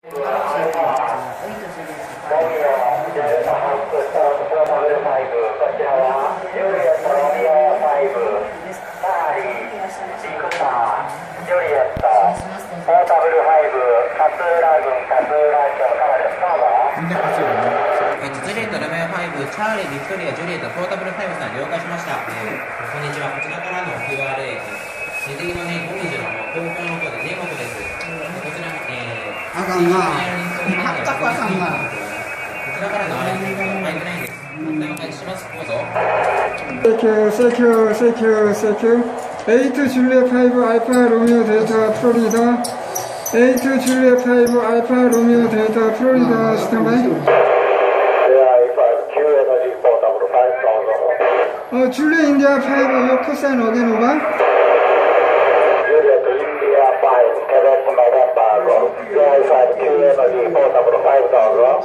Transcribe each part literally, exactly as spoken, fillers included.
ジュリエット、ロメオファイブ、チャーリー、ビクトリア、ジュリエット、ポータブルファイブさん了解しました。えー、こんにちは。こちらからの キューアールエー、水滴のね、ごみじの高校の音でネモコです。こちら、えー、あかんな。あかんな。こちらからのアイテムが入ってないんです。お願いします。どうぞ。 Thank you, thank you, thank you, thank you. 에이트 줄리엣 파이브 알파 로미오 델타 플로리다. 에이트 줄리엣 파이브 알파 로미오 델타 플로리다 스탠바이. 어, 줄리엣 인디아 파이브 요코산 어겐 오바. 줄리엣 인디아 파이브 케벡 노벤버 고 파이브 큐 에너지 포터블 파이브 더블.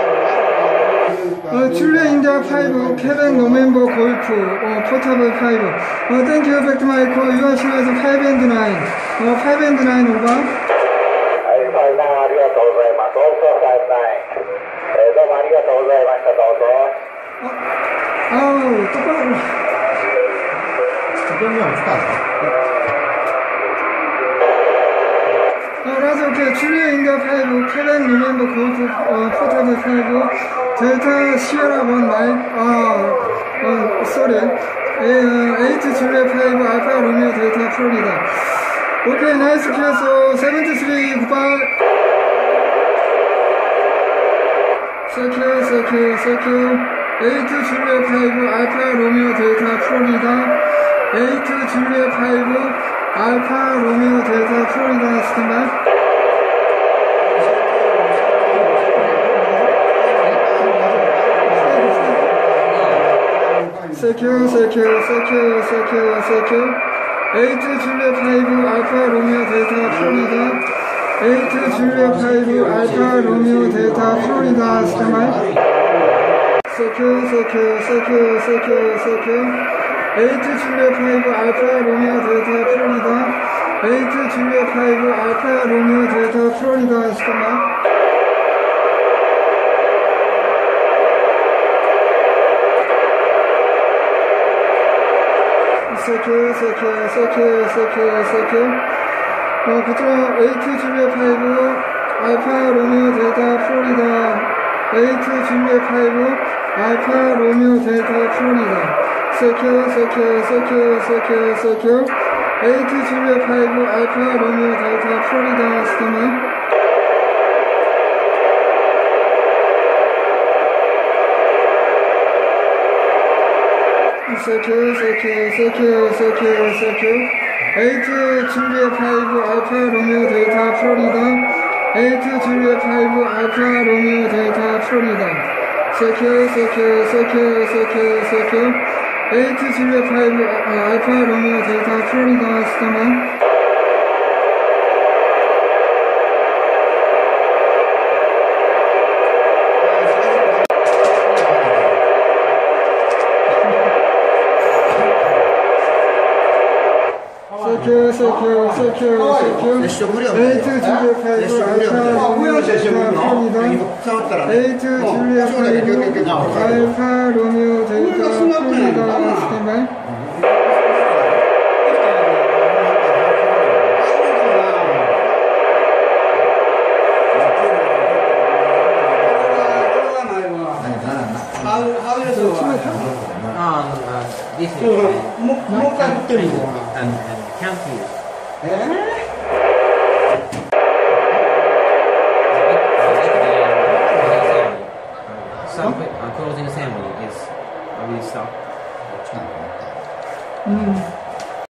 어, 줄리엣 인디아 파이브 케벡 노멤버 골프 어, 포터블 파이브. 어, 땡큐 백 투 마이 콜. 유아시마에서 파이브 앤드 나인. 어, 파이브 앤드 나인 오바. はい、ありがとうございます。オーソーファイブナイン。えー、どうもありがとうございました。どうぞ。 아우, 똑바로. 조경이 없다. 어, 라즈 오케이. 줄리엣 인디아 파이브, 케벡 노멤버 골프, 어, 포터블 파이브, 델타 시에라 원 나인, 아, 어, 쏘리. 에이트 줄리엣 파이브, 알파 로미오 델타 플로리다. 오케이, 나이스 큐에서 칠십삼, 굿바이. 세큐, 세큐, 세큐. 에이트 줄리엣 파이브 알파 로미오 델타 플로리다. 에이트 줄리엣 파이브 알파 로미오 델타 플로리다 스탠바이. 세큐 세큐 세큐 세큐 세큐. 에이트 줄리엣 파이브 알파 로미오 델타 플로리다. 에이트 줄리엣 파이브 알파 로미오 델타 플로리다 스탠바이. 세큐 세큐 세큐 세큐 세큐. 에이트 줄리엣 파이브 알파 로미오 델타 플로리다. 에이트 줄리엣 파이브 알파 로미오 델타 플로리다 스탠바이. 세큐 세큐 세큐 세큐 세큐. 어, 그쪽 에이트 줄리엣 파이브 알파 로미오 델타 플로리다. 에이트 줄리엣 파이브 알파 로미오 델타 플로리다. 세큐 세큐 세큐 세큐 세큐. 에이트 줄리엣 파이브 알파 로미오 델타 플로리다 스탠바이. 세큐 세큐 세큐 세큐 세큐. 에이트 줄리엣 파이브 알파 로미오 델타 플로리다. 에이트 줄리엣 파이브 알파 로미오 델타 플로리다. 세큐 세큐 세큐 세큐 세큐. 에이트 줄리엣 파이브 알파 로미오 델타 플로리다 스탠바이. 세큐 세큐 세큐 세큐. 에이트 줄리엣 파이브 알파 로미오 델타 플로리다. 에이트 줄리엣 파이브 알파 로미오 델타 플로리다 스탠바이. Um, uh, this is and, and can't use. Some uh, closing ceremony is uh, we stop. 음.